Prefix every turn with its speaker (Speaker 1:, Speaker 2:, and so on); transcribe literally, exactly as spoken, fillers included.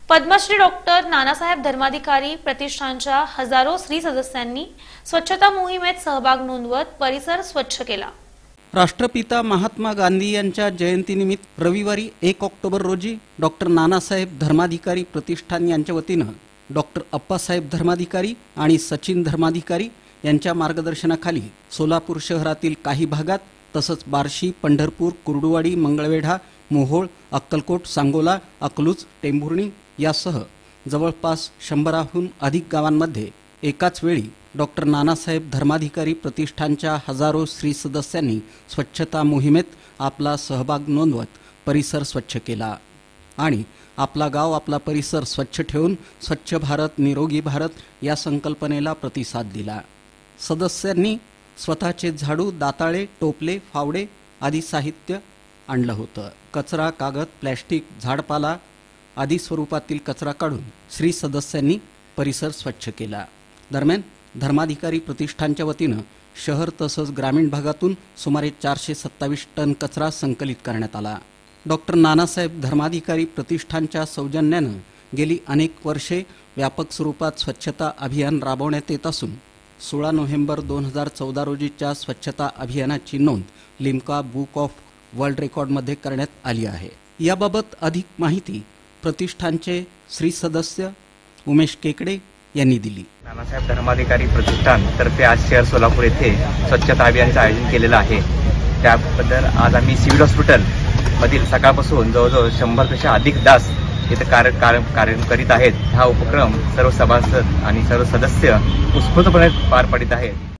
Speaker 1: Padmashri doctor Nanasaheb Dharmadhikari प्रतिष्ठानच्या हजारो स्त्री सदस्यांनी स्वच्छता मोहिमेत सहभाग नोंदवत परिसर स्वच्छ केला।
Speaker 2: राष्ट्रपिता महात्मा गांधी यांच्या जयंतीनिमित्त रविवारी एक ऑक्टोबर रोजी डॉक्टर नानासाहेब धर्माधिकारी प्रतिष्ठान यांच्या वतीनं डॉक्टर अप्पासाहेब धर्माधिकारी आणि सचिन धर्माधिकारी यांच्या मार्गदर्शनाखाली सोलापूर शहरातील काही भागात तसंच बार्शी, पंढरपूर, कुर्डुवाडी, मंगळवेढा, मोहोळ, अक्कलकोट, सांगोला, अकलूज, टेंभुर्णी यासह जवळपास शंभराहून अधिक गावांमध्ये एकाच वेळी डॉक्टर नानासाहेब धर्माधिकारी प्रतिष्ठानच्या हजारो स्त्री सदस्यांनी स्वच्छता मोहिमेत आपला सहभाग नोंदवत परिसर स्वच्छ केला आणि आपला गाव आपला परिसर स्वच्छ ठेवून स्वच्छ भारत निरोगी भारत या संकल्पनेला प्रतिसाद दिला। सदस्यांनी स्वतःचे झाडू, दाताळे, टोपले, फावडे आदी साहित्य आणलं होतं। कचरा, कागद, प्लॅस्टिक, झाडपाला आदी स्वरूपातील कचरा काढून स्त्री सदस्यांनी परिसर स्वच्छ केला। दरम्यान धर्माधिकारी प्रतिष्ठानच्या वतीनं शहर तसंच ग्रामीण भागातून सुमारे चारशे सत्तावीस टन कचरा संकलित करण्यात आला। डॉक्टर नानासाहेब धर्माधिकारी प्रतिष्ठानच्या सौजन्यानं गेली अनेक वर्षे व्यापक स्वरूपात स्वच्छता अभियान राबवण्यात येत असून सोळा नोव्हेंबर दोन हजार चौदा रोजीच्या स्वच्छता अभियानाची नोंद लिम्का बुक ऑफ वर्ल्ड रेकॉर्डमध्ये करण्यात आली आहे। याबाबत अधिक माहिती प्रतिष्ठानचे श्री सदस्य उमेश केकडे यांनी दिली।
Speaker 3: नानासाहेब धर्माधिकारी प्रतिष्ठान तर्फे आज शहर सोलापूर येथे स्वच्छता अभियानाचे आयोजन केलेलं आहे। त्याबद्दल आज आम्ही सिव्हिल हॉस्पिटल मधील सकाळपासून जवळजवळ शंभर पेक्षा अधिक दास इथे कार्य कार्य करीत आहेत। हा उपक्रम सर्व सभासद आणि सर्व सदस्य उत्स्फूर्तपणे पार पाडित आहेत।